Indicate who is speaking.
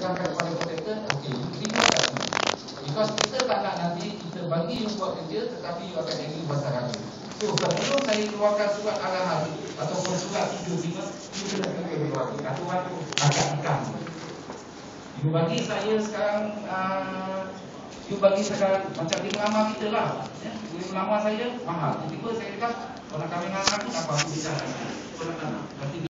Speaker 1: pegangkan kepada kontraktor, okey, you terima tak ni? Because kita tak nak nanti kita bagi you buat kerja tetapi you akan jadi pasal harga. So sebelum saya keluarkan surat arahan ataupun surat 75, you kena keluarkan aturan agak tekan. You bagi saya sekarang you bagi sekarang macam dia melamar kita lah, ya? Dia melamar saya mahal. Tiba-tiba saya kata, kalau nak kahwin dengan aku, apa aku bicara? Kalau nak, nanti